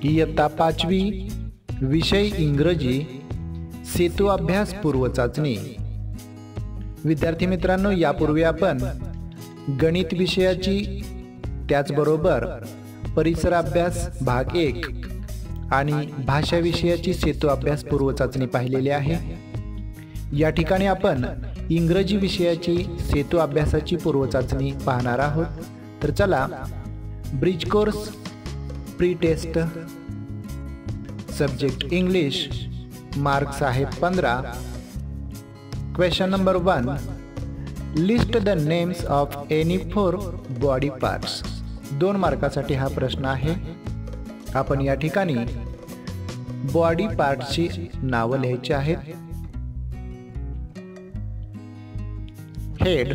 इयत्ता 5वी विषय इंग्रजी सेतू अभ्यास पूर्व चाचणी। विद्यार्थी मित्रांनो, यापूर्वी आपण गणित विषयाची त्याचबरोबर परिसर अभ्यास भाग 1 आणि भाषा विषयाची सेतू अभ्यास पूर्व चाचणी पाहिलेली आहे। या ठिकाणी आपण इंग्रजी विषयाची सेतू अभ्यासाची पूर्व चाचणी पाहणार आहोत। तर चला, bridge course pre test subject English marks आहेत 15। Question number 1, list the names of any 4 body parts. 2 मार्कासाठी हा प्रश्न आहे। आपण या ठिकाणी बॉडी पार्टची नावं लिहायची आहेत। Head,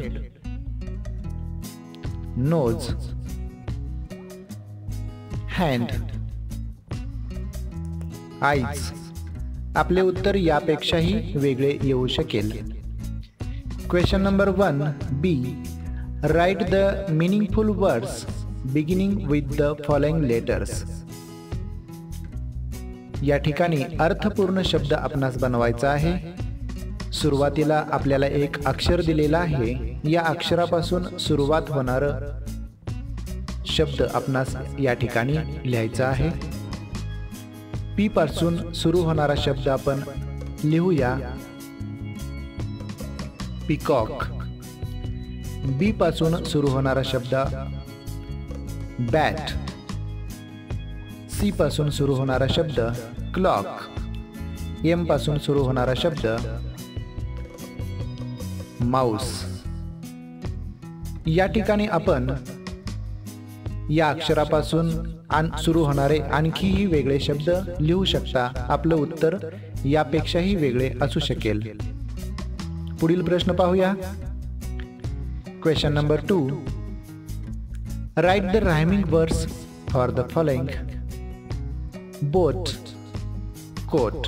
nose, hand, eyes. आपले उत्तर यापेक्षाही वेगळे येऊ शकेल। Question number 1 B, right the meaningful words beginning with the following letters. या ठिकाणी अर्थपूर्ण शब्द आपणास बनवायचा आहे। सुरुवातीला आपल्याला एक अक्षर दिलेला आहे। या अक्षरापासून सुरुवात होणार शब्द आपणास या ठिकाणी लिहायचा आहे। पी पासून सुरू होणारा शब्द आपण लिहूया पिकॉक। बी पासून सुरू होणारा शब्द बॅट। सी पासून सुरू होणारा शब्द क्लॉक। एम पासून सुरू होणारा शब्द माउस। या ठिकाणी आपण या अक्षरापासून सुरू होणारे आणखीही वेगळे शब्द लिहू शकता। आपलं उत्तर यापेक्षाही वेगळे असू शकेल। पुढील प्रश्न पाहूया। Question number 2, write the rhyming words for the following. Boat, coat,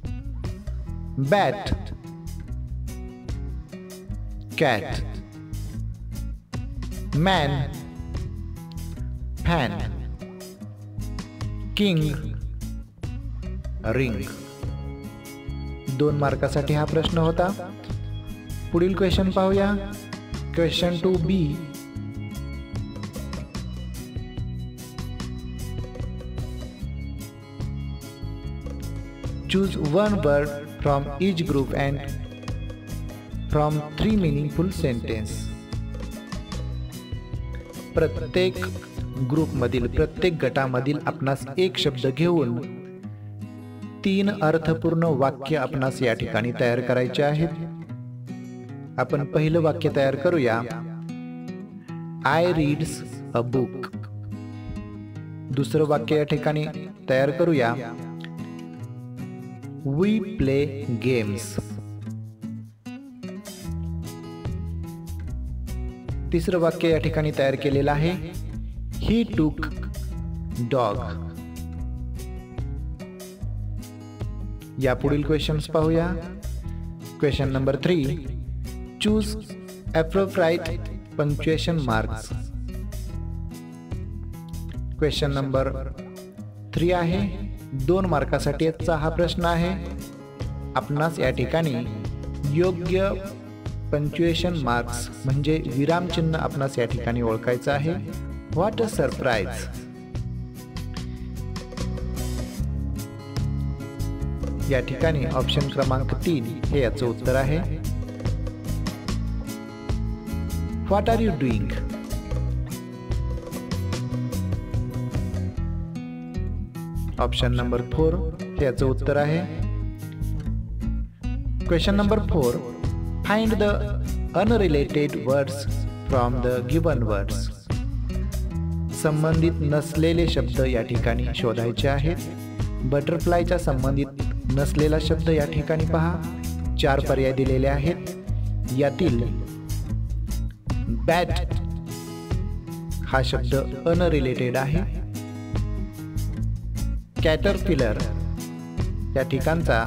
bat, cat, man, fan, king, ring. 2 मार्कासाठी हा प्रश्न होता। पुढील क्वेश्चन पाहूया। Question 2 B, choose one word from each group and from 3 meaningful sentence। प्रत्येक ग्रुपमधील प्रत्येक गटामधील आपणास एक शब्द घेऊन 3 अर्थपूर्ण वाक्य आपणास या ठिकाणी तयार करायचे आहेत। आपण पहिलं वाक्य तयार करूया, आय रीड्स अ बुक। दुसरं वाक्य या ठिकाणी तयार करूया, वी प्ले गेम्स। तिसरं वाक्य या ठिकाणी तयार केलेलं आहे, ही टूक डॉग। या पुढील क्वेश्चन्स पाहूया। Question number 3, choose appropriate punctuation marks. Question number 3 आहे, 2 मार्कासाठीचा हा प्रश्न आहे। आपणास या ठिकाणी योग्य पंक्च्युएशन मार्क्स म्हणजे विरामचिन्ह आपणास या ठिकाणी ओळखायचं आहे। What a surprise. या ठिकाणी ऑप्शन क्रमांक 3 हे याचं उत्तर आहे। What are you doing. Option number 4 हे याचं उत्तर आहे। Question number 4, find the unrelated words from the given words. संबंधित नसलेले शब्द या ठिकाणी शोधायचे आहेत। बटरफ्लायच्या संबंधित नसलेला शब्द या ठिकाणी पहा, 4 पर्याय दिलेले आहेत। यातील बॅट हा शब्द अनरिलेटेड आहे। कॅटरपिलर या ठिकाणचा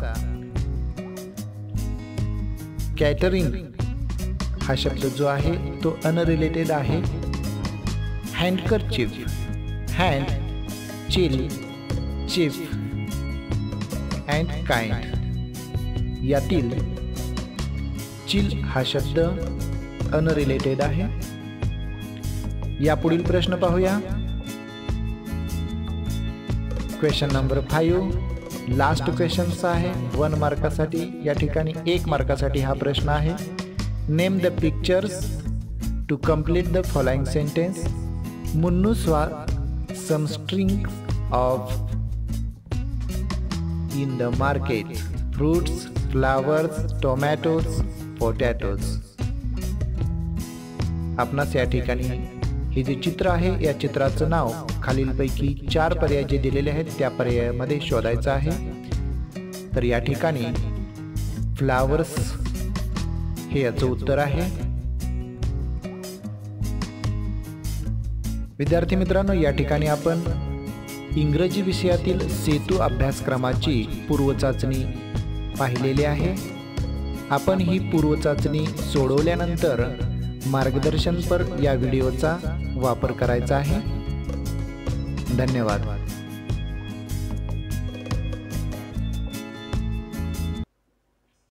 कॅटरिंग हा शब्द जो आहे तो अनरिलेटेड आहे। Handkerchief, hand, chill, chief and kind यातील चिल हा शब्द अनरिलेटेड आहे. यापुढील प्रश्न पाहूया. क्वेश्चन नंबर 5 लास्ट क्वेश्चन आहे 1 मार्कासाठी. या ठिकाणी 1 मार्कासाठी हा प्रश्न आहे. Name the pictures to complete the following sentence. Munnu saw some strings of in the market, fruits, flowers, tomatoes, potatoes. आपणास या ठिकाणी हे जे चित्र आहे या चित्राचं नाव खालीलपैकी 4 पर्याय जे दिलेले आहेत त्या पर्यायामध्ये शोधायचं आहे. तर या ठिकाणी फ्लावर्स हे याचं उत्तर आहे. विद्यार्थी मित्रांनो, या ठिकाणी आपण इंग्रजी विषयातील सेतू अभ्यासक्रमाची पूर्वचाचणी पाहिलेली आहे. आपण ही पूर्वचाचणी सोडवल्यानंतर मार्गदर्शनपर या व्हिडिओचा वापर करायचा आहे. धन्यवाद.